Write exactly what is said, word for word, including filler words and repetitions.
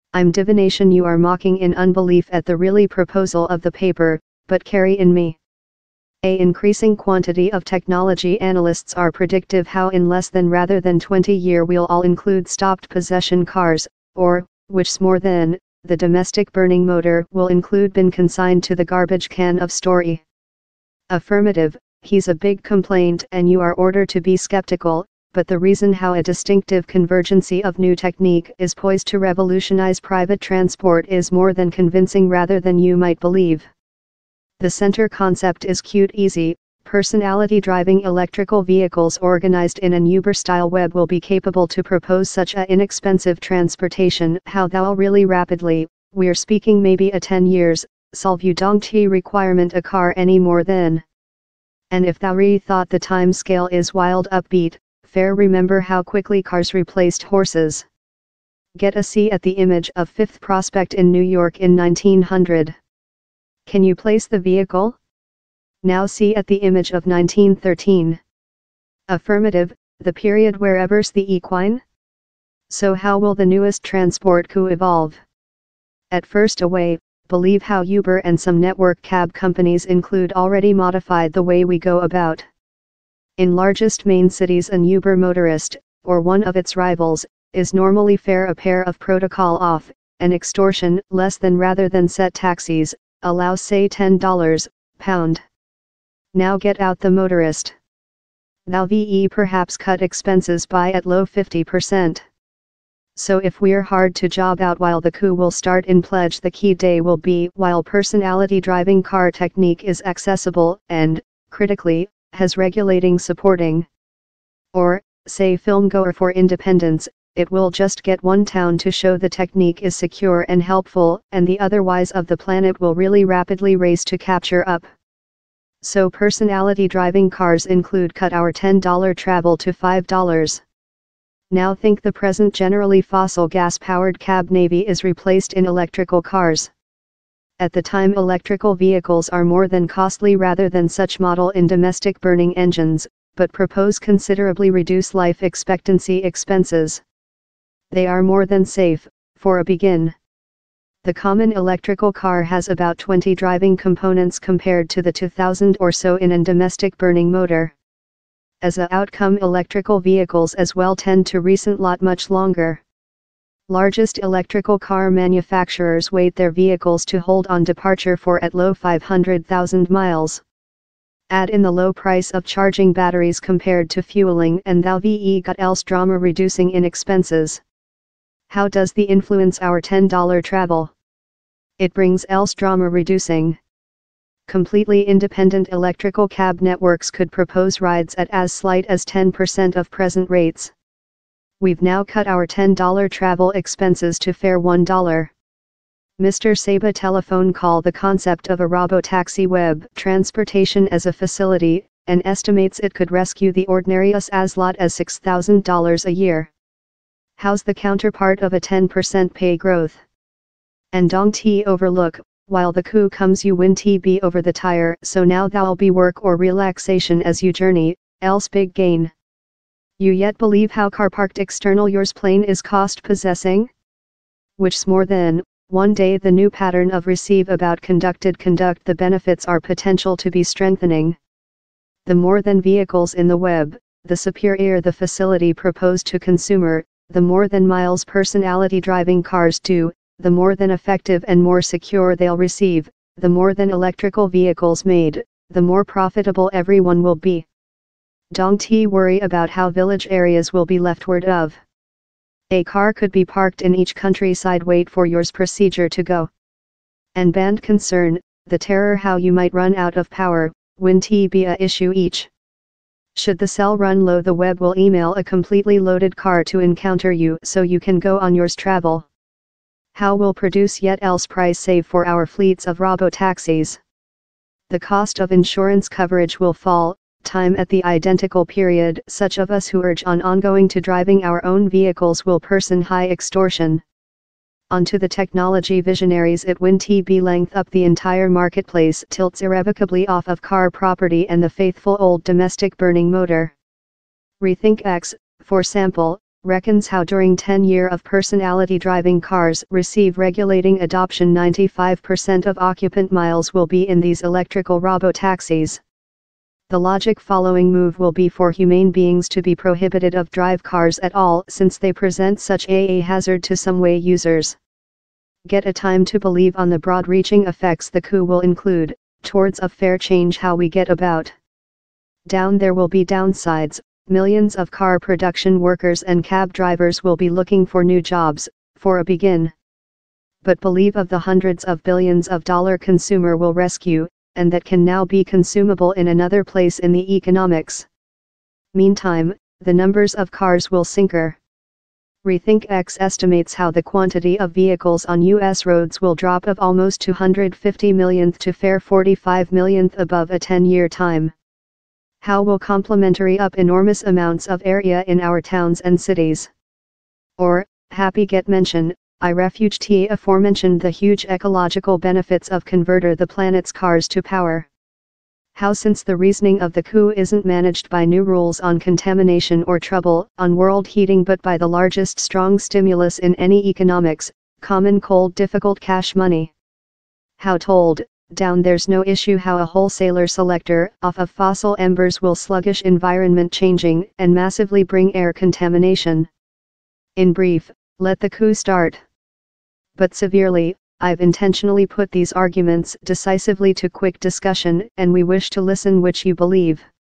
I'm divination you are mocking in unbelief at the really proposal of the paper, but carry in me. A increasing quantity of technology analysts are predictive how in less than rather than twenty year we'll all include stopped possession cars, or, which's more than, the domestic burning motor will include been consigned to the garbage can of story. Affirmative, he's a big complaint and you are ordered to be skeptical, but the reason how a distinctive convergency of new technique is poised to revolutionize private transport is more than convincing rather than you might believe. The center concept is cute easy, personality driving electrical vehicles organized in an Uber-style web will be capable to propose such a inexpensive transportation how thou really rapidly, we're speaking maybe a ten years, solve you don't t requirement a car any more than. And if thou re-thought the time scale is wild upbeat, fair remember how quickly cars replaced horses. Get a see at the image of Fifth Prospect in New York in nineteen hundred. Can you place the vehicle? Now see at the image of nineteen thirteen. Affirmative, the period wherever's the equine? So how will the newest transport coup evolve? At first away, believe how Uber and some network cab companies include already modified the way we go about. In largest main cities an Uber motorist, or one of its rivals, is normally fare a pair of protocol off, and extortion less than rather than set taxis, allow say ten dollars, pound. Now get out the motorist. Thou ve perhaps cut expenses by at low fifty percent. So if we're hard to job out while the coup will start in pledge the key day will be while personality driving car technique is accessible and, critically, has regulating supporting. Or, say filmgoer for independence, it will just get one town to show the technique is secure and helpful and the otherwise of the planet will really rapidly race to capture up. So personality driving cars include cut our ten dollar travel to five dollars. Now think the present generally fossil gas powered cab navy is replaced in electrical cars. At the time electrical vehicles are more than costly rather than such model in domestic burning engines, but propose considerably reduce life expectancy expenses. They are more than safe, for a begin. The common electrical car has about twenty driving components compared to the two thousand or so in a domestic burning motor. As a outcome electrical vehicles as well tend to recent lot much longer. Largest electrical car manufacturers wait their vehicles to hold on departure for at low five hundred thousand miles. Add in the low price of charging batteries compared to fueling and thou ve got else drama reducing in expenses. How does the influence our ten dollar travel? It brings else drama reducing. Completely independent electrical cab networks could propose rides at as slight as ten percent of present rates. We've now cut our ten dollar travel expenses to fare one dollar. Mister Saba telephone call the concept of a robo-taxi web transportation as a facility, and estimates it could rescue the ordinary us as lot as six thousand dollars a year. How's the counterpart of a ten percent pay growth? And dong t overlook, while the coup comes you win t be over the tire so now thou'll be work or relaxation as you journey, else big gain. You yet believe how car parked external yours plane is cost possessing? Which's more than, one day the new pattern of receive about conducted conduct the benefits are potential to be strengthening. The more than vehicles in the web, the superior the facility proposed to consumer, the more than miles personality driving cars do, the more than effective and more secure they'll receive, the more than electrical vehicles made, the more profitable everyone will be. Don't t worry about how village areas will be leftward of. A car could be parked in each countryside wait for yours procedure to go. And band concern, the terror how you might run out of power, when t be a issue each. Should the cell run low the web will email a completely loaded car to encounter you so you can go on yours travel. How will produce yet else price save for our fleets of robo-taxis? The cost of insurance coverage will fall, time at the identical period such of us who urge on ongoing to driving our own vehicles will person high extortion. Onto the technology visionaries it when T B length up the entire marketplace tilts irrevocably off of car property and the faithful old domestic burning motor. Rethink X, for sample, reckons how during ten year of personality driving cars receive regulating adoption ninety-five percent of occupant miles will be in these electrical robotaxis. The logic following move will be for humane beings to be prohibited of drive cars at all since they present such a hazard to some way users. Get a time to believe on the broad-reaching effects the coup will include, towards a fair change how we get about. Down there will be downsides, millions of car production workers and cab drivers will be looking for new jobs, for a begin. But believe of the hundreds of billions of dollar consumer will rescue, and that can now be consumable in another place in the economics. Meantime, the numbers of cars will sinker. Rethink X estimates how the quantity of vehicles on U S roads will drop of almost two hundred fifty millionth to fair forty-five millionth above a ten-year time. How will complementary up enormous amounts of area in our towns and cities? Or, happy get mention, I refuge t aforementioned the huge ecological benefits of converter the planet's cars to power. How since the reasoning of the coup isn't managed by new rules on contamination or trouble on world heating but by the largest strong stimulus in any economics, common cold difficult cash money. How told, down there's no issue how a wholesaler selector off of fossil embers will sluggish environment changing and massively bring air contamination. In brief, let the coup start. But severely, I've intentionally put these arguments decisively to quick discussion and we wish to listen which you believe.